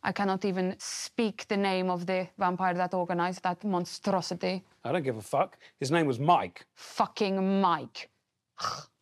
I cannot even speak the name of the vampire that organized that monstrosity. I don't give a fuck. His name was Mike. Fucking Mike.